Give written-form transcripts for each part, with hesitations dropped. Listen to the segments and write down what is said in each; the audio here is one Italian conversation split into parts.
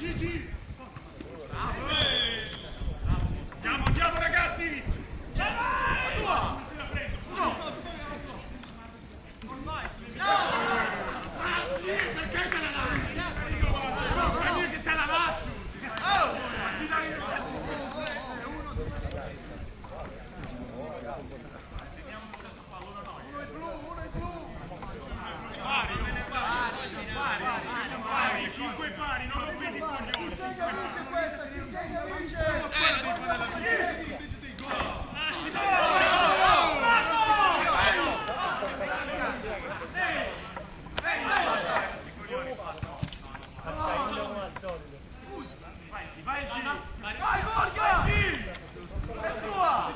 Andiamo ragazzi! Perché te la lasci? Che te la lasci? Pari, 5 pari, non lo vedi coglioni. Vai Borgia! È tua!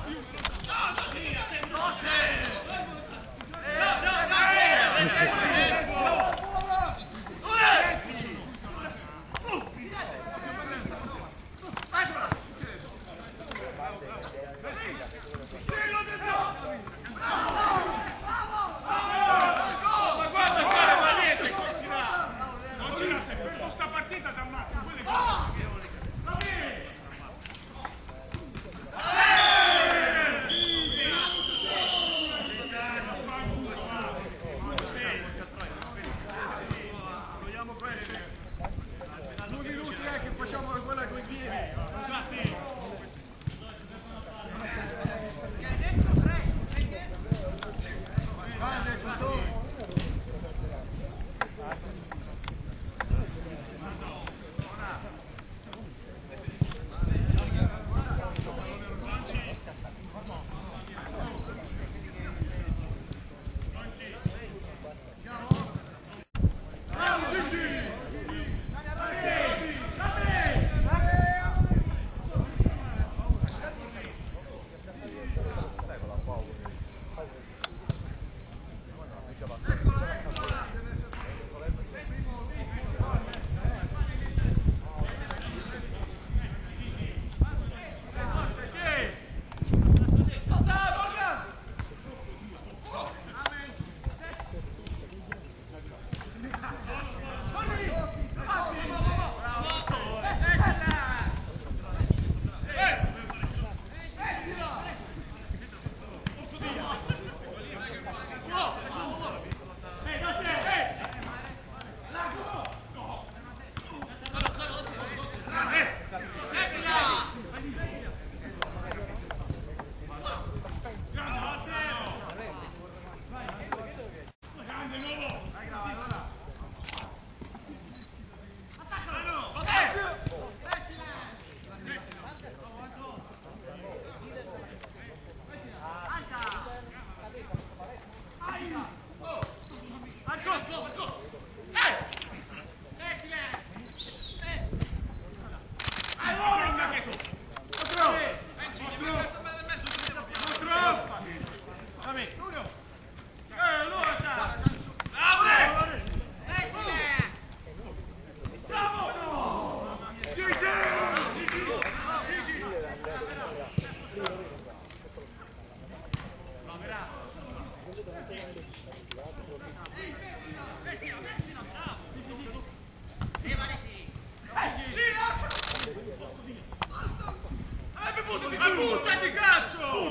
Buttati cazzo!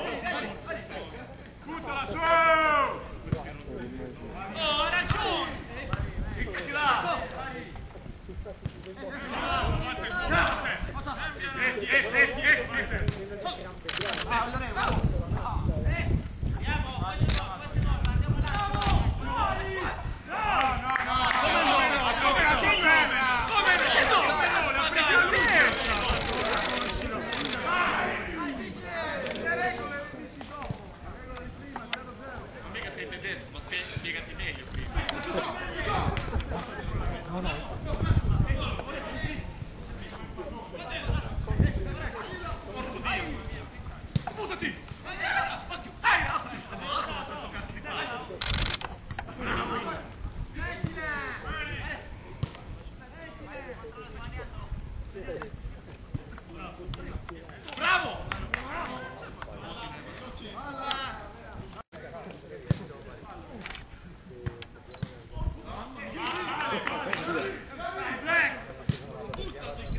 Buttala su! Oh, ha ragione! Di là! Spiegati meglio prima. Buttati! Bravo! Black!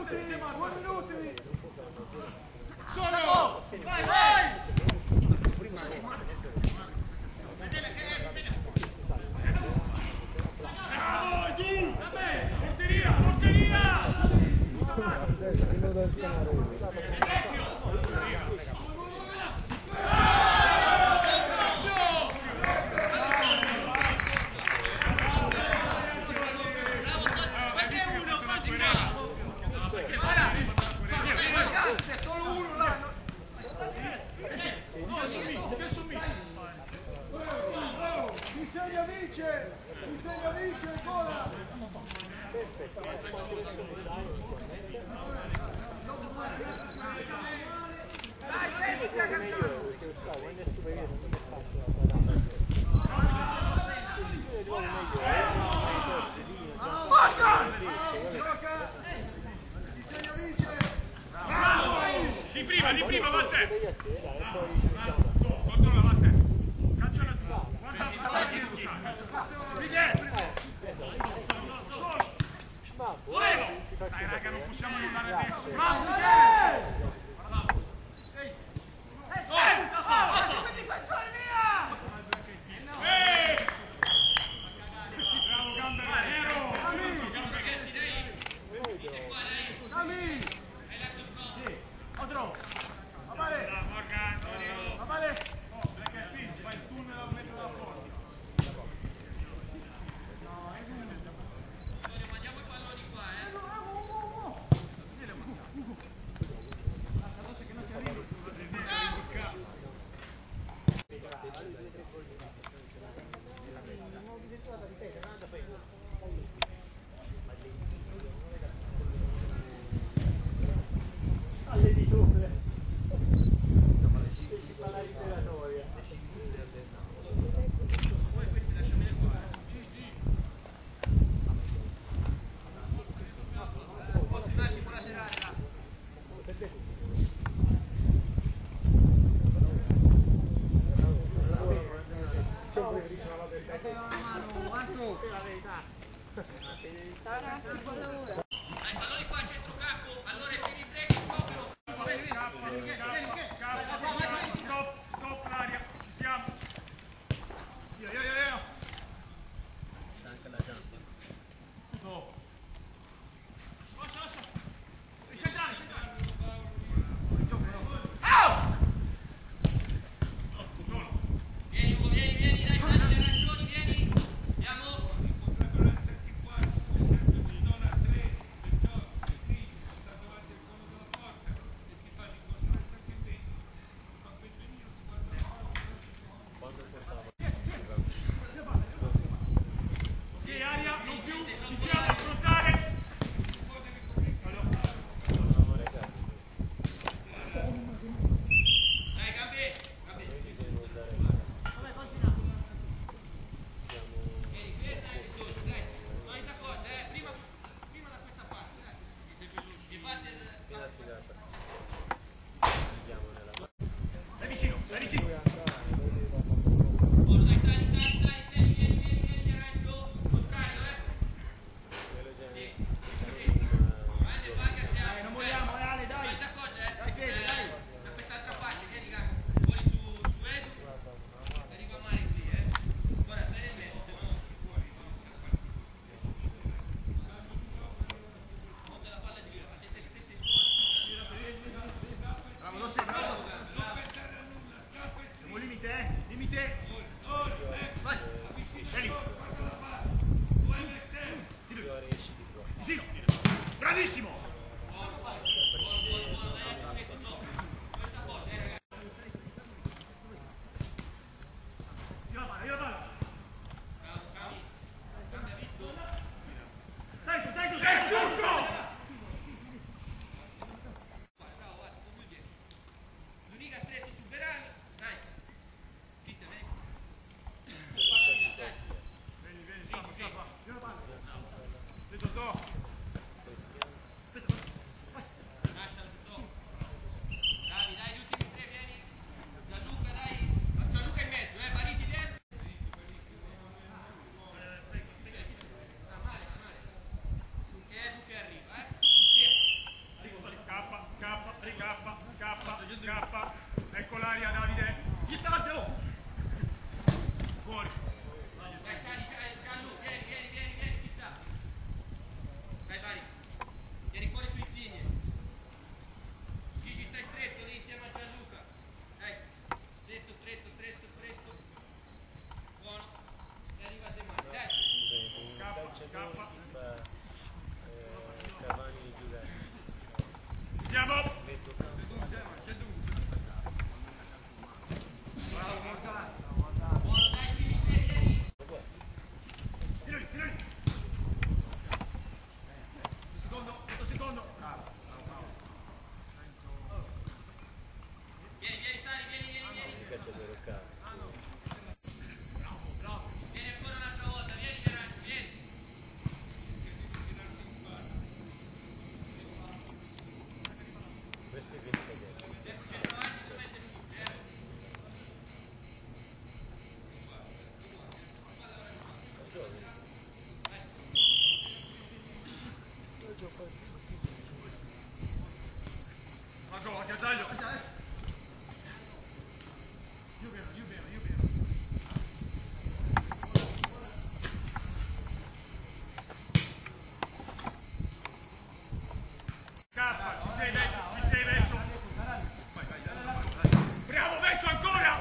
Solo! Vai, vai! Bravo, tu! Vabbè, porteria, porteria! Di prima, va a te! Controlla, va a te! Cacciala tu! Guarda che volevo! Dai raga, non possiamo andare adesso! Bravo! Porco, Ghiazzaglio! Scappa, ci sei Vecchio! Bravo Vecchio ancora!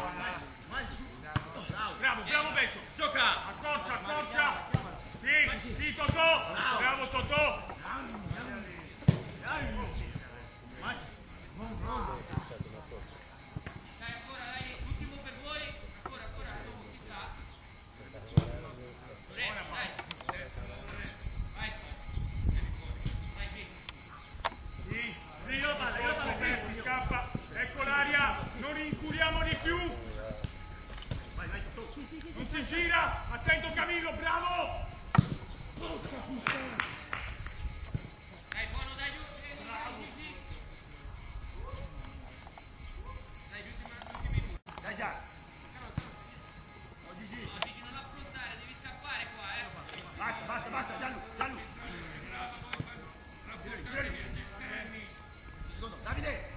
Bravo Vecchio! Gioca! Accorcia! Sì, Totò! Bravo Totò! Dai ancora, dai, l'ultimo per voi, ancora, ci sta. Lorenzo, dai. Vai. Sì, io scappa, ecco l'aria, non inculiamo di più. Non si gira, attento Camillo, bravo! Dai, buono, dai, giù. Dai, gli ultimi due. Dai già! No, Gigi, non affrontare, devi scappare qua, Basta, Gianlu! Secondo, Davide!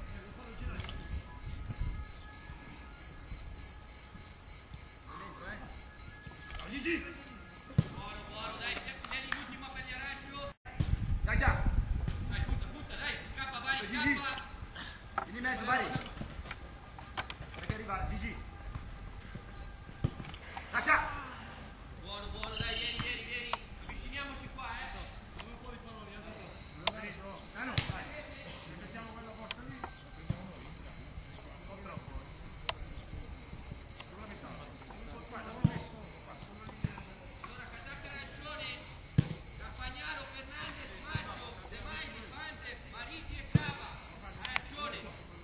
Gigi! Buono, dai, tieni l'ultimo a Pagliaraggio. Dai già! Dai, butta, dai, scappa, vai, Gigi! scappa. Vieni in mezzo, vai! Perché arrivare, Gigi! Lascia! Buono, dai, vieni. Avviciniamoci qua, Dove un po' di palloni, no, dai! Mettiamo quella porta lì, prendiamo noi. Un po' troppo. Sulla metà. Guarda, l'ho messo. Allora, Casacca arancione, Campagnaro, Fernandez, Maggio, De Magni, Fante, Mariti e Cava. Arancione.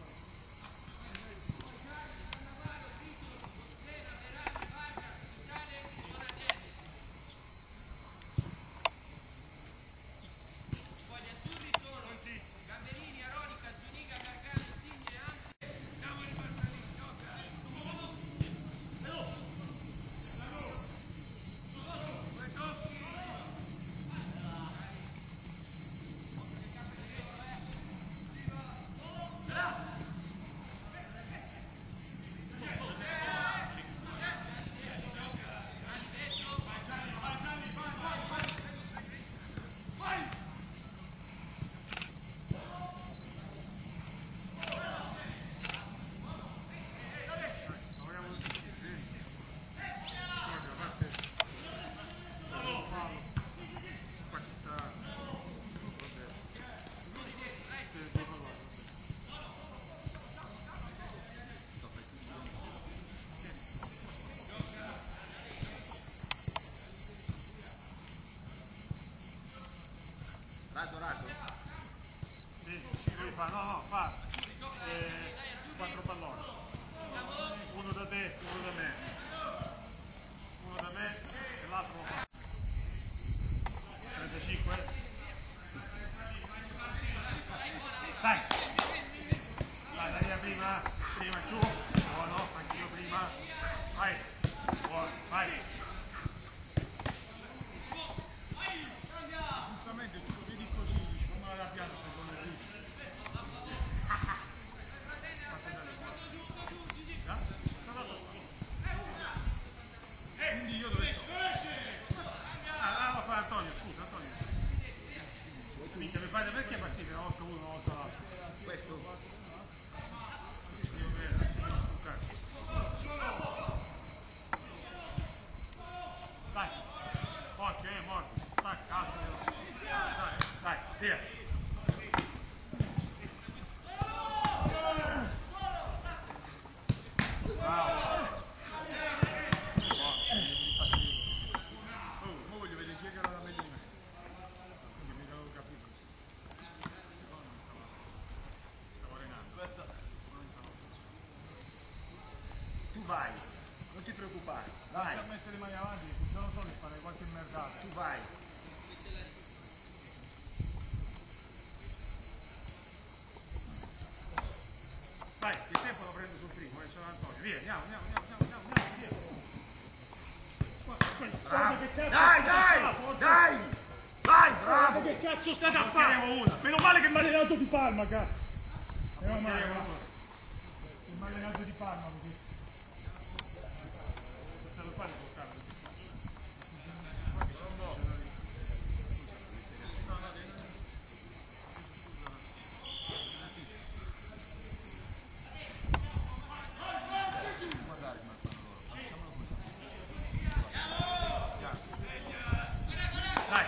Poi gli azzurri sono Gamberini, Aronica, Zuniga, Gargano, Insigne, Anche. Siamo ripartiti, Rato? Sì, no, fa 4 palloni. Uno da te, uno da me. Uno da me e l'altro lo fa. 35. Dai! Dai via prima giù. Buono, anch'io prima. Vai! Buono, vai! Giustamente tu lo vedi così, dici come la pianta secondo te? Quindi io dove sto? Lo fa Antonio, scusa Antonio. Minchia, mi fate perché partite una volta uno, una volta l'altro? Questo? Io vedo, dai, occhio, morto, dai, calcio. Dai, via. Voglio vedere chi è che era meglio di me. Quindi mi avevo capito. Stavo arenando. Tu vai, non ti preoccupare. Vai. Non mettere le mani avanti, non lo so di fare qualche merdata. Tu vai. Vai, il tempo lo prendo sul primo, sono Antonio. Via, andiamo, via. Dai! Vai, bravo! Che cazzo state a fare? Meno male che mi ha allenato di Palma, cazzo! Il allenato di Parma così. Se lo fai portare. Dai.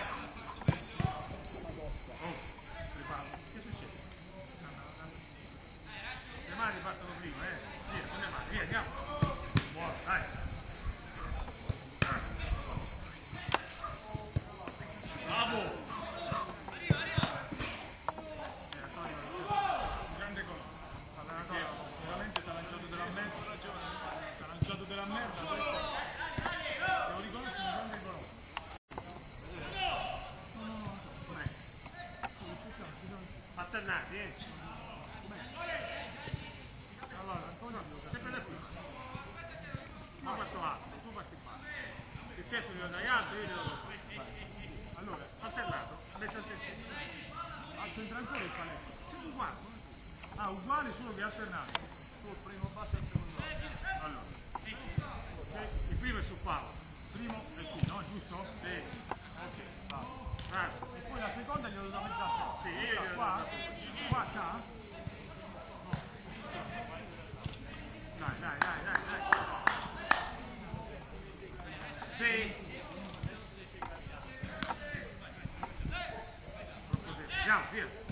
Che succede? Le mani partono prima, Via, con le mani, via, andiamo. Buono, dai. Bravo. Un grande gol. Veramente ti ha lanciato della merda. Ti ha lanciato della merda. Te lo riconosci un grande gol. Alternati, Allora, Antonio, sempre da qui. Ma questo alto, tu parti qua. Il terzo glielo dai alto, io glielo do. Allora, alternato, mezzo al terzino. Al centro ancora il paletto. Siamo uguali. Ah, uguale solo che alternato. Tu il primo basso e il secondo alto. Allora, il primo è su Paolo. Il primo è qui, no? Giusto? Sì. Ok, va. E poi la seconda glielo do mezzo al terzino. Sì, io glielo do. Qua, qua? Dai. Sì. Andiamo, via.